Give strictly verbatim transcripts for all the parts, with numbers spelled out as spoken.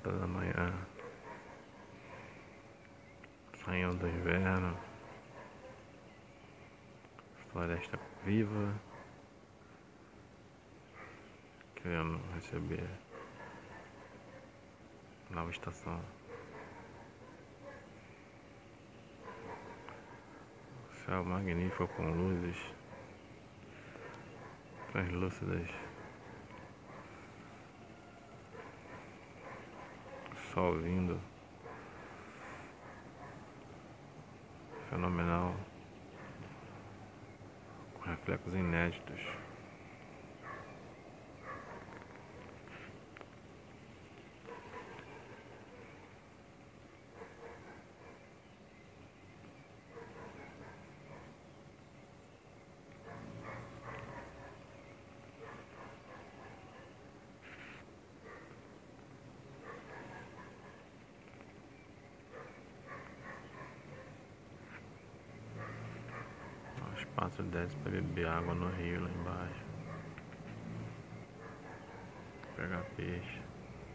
quarenta da manhã, saindo do inverno, floresta viva, querendo receber nova estação. Céu magnífico com luzes translúcidas, sol vindo, fenomenal, com reflexos inéditos. O espaço desce para beber água no rio lá embaixo, pegar peixe.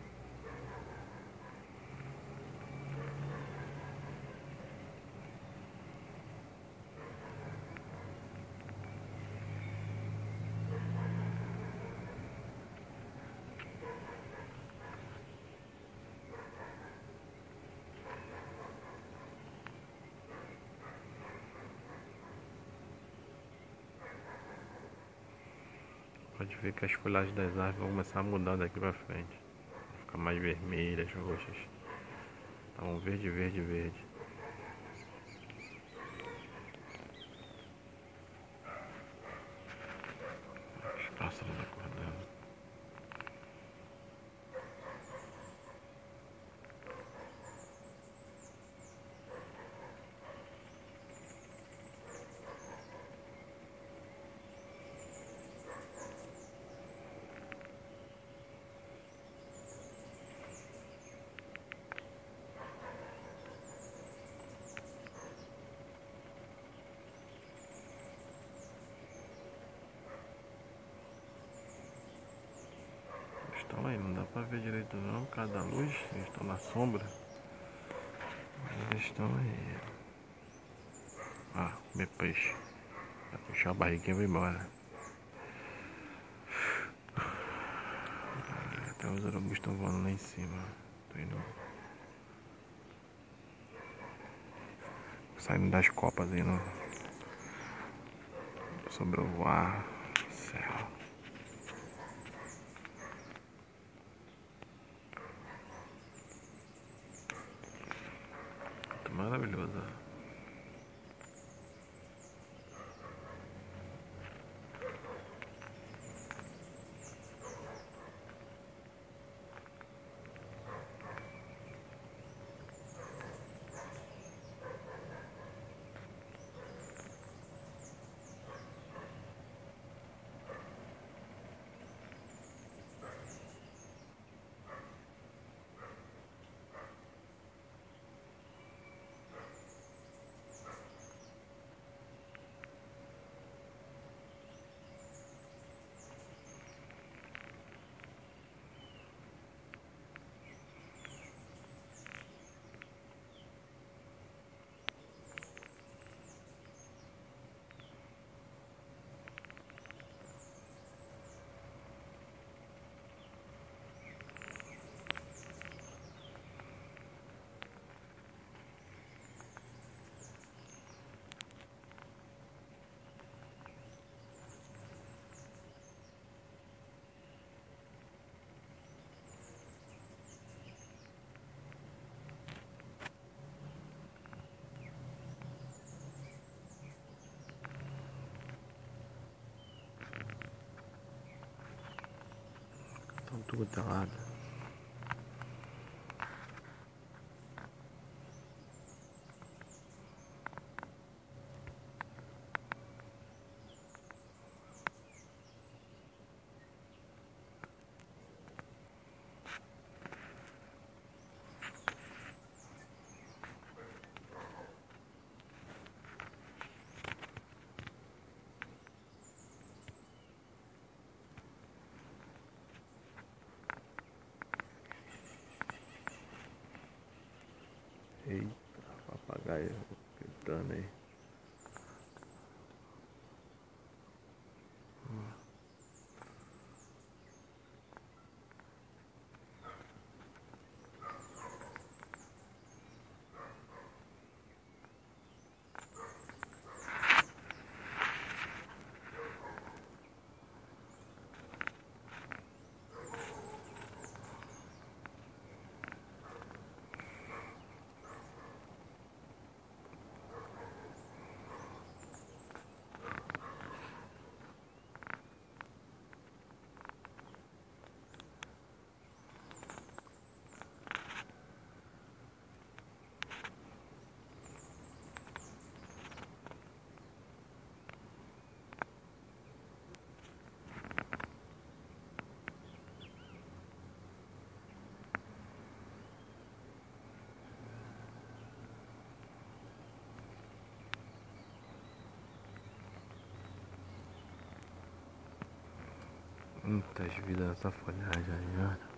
Pode ver que as folhagens das árvores vão começar a mudar daqui pra frente. Vão ficar mais vermelhas, roxas. Tá um verde, verde, verde. Os pássaros acordando. Estão aí, não dá pra ver direito não, por causa da luz, eles estão na sombra. Mas eles estão aí. Ah, comer peixe. Vai puxar a barriguinha e vai embora. Até os urubus estão voando lá em cima. Tô indo. Saindo das copas indo sobrevoar o céu. Muito maravilhoso. Estão tudo telado. Aí, gritando aí. Muitas vidas nessa folhagem aí, olha.